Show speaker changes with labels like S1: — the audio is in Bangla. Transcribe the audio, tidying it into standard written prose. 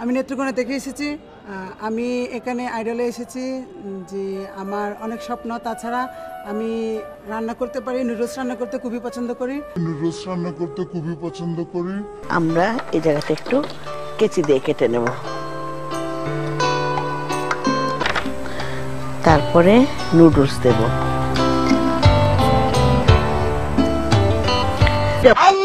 S1: আমি নেত্রকোনা থেকে এসেছি। আমি এখানে আইডলে এসেছি যে আমার অনেক স্বপ্ন। তাছাড়া আমি রান্না করতে পারি, নুডলস রান্না করতে খুবই পছন্দ করি।
S2: আমরা এই জায়গাটা একটু কেচি দিয়ে কেটে নেব, তারপরে নুডলস দেব।